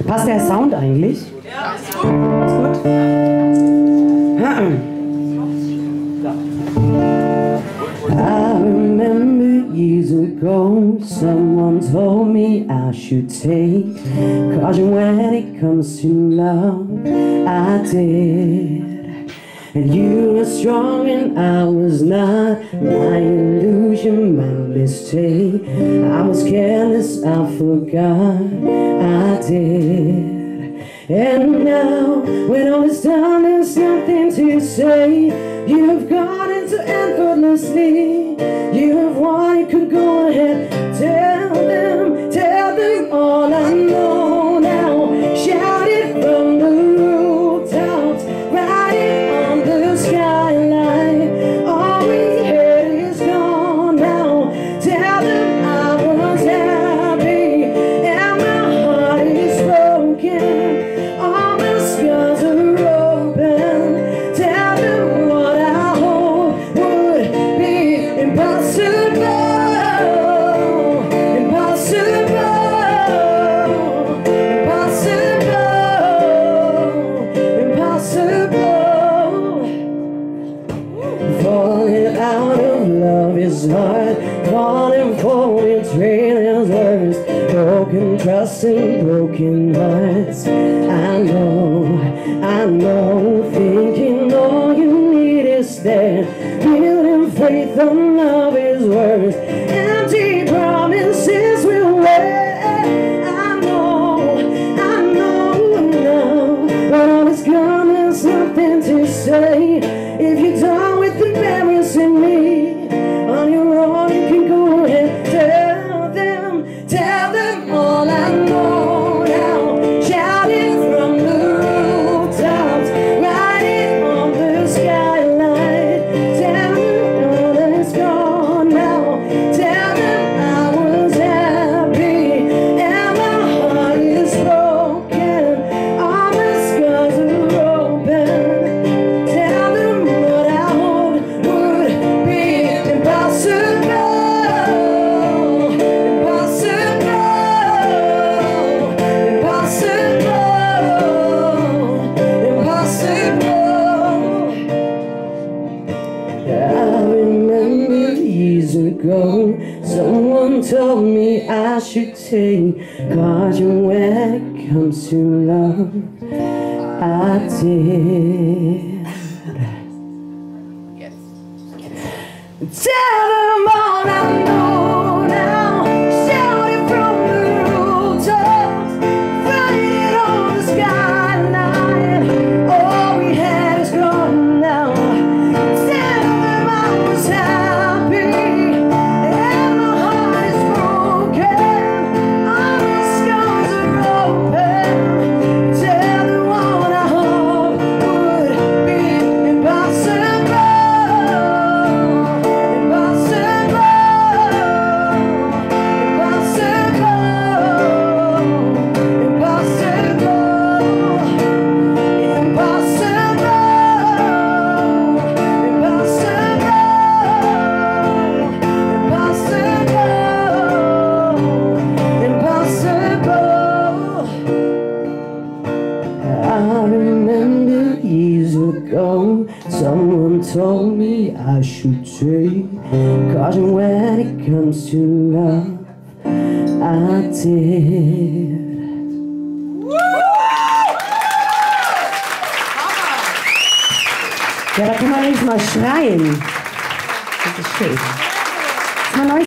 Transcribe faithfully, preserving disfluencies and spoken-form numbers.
Passt der Sound eigentlich? Ja, ist gut. Ist gut? I remember years ago, someone told me I should take caution when it comes to love. I did. And you were strong and I was not. My illusion, my mistake. I was careless, I forgot. I did. And now, when all is done, there's nothing to say. You've gone into effortlessly. You have won, you could go ahead. Tell them, tell them all I know now. Shout it from the rooftops, write it on the skyline. All we had is gone now. Tell them I was happy and my heart is broken. All the scars are open. Tell them what I hope would be impossible. Hard, falling for betrayal is worse. Broken trust and broken hearts. I know, I know. Thinking all you need is there. Building faith on love is worse. Empty promises will wait. I know, I know now. When all is gone, there's nothing to say. If you're done with embarrassing me, on your own you can go ahead. Tell them, tell them all I know now. Shout it from the rooftops, write it on the skyline. Tell them all that's gone now. Tell them I was happy and my heart is broken. All the scars are open. Tell them what I hoped would be impossible. Ago, someone told me I should take caution when it comes to love. I did. Yes. Tell them all I know now. Shout it from the rooftops, write it on the skyline. All we had is gone now. Tell them I was happy. Someone told me I should take caution when it comes to love. I did. Ja, da kann man nicht mal schreien. Das ist schön.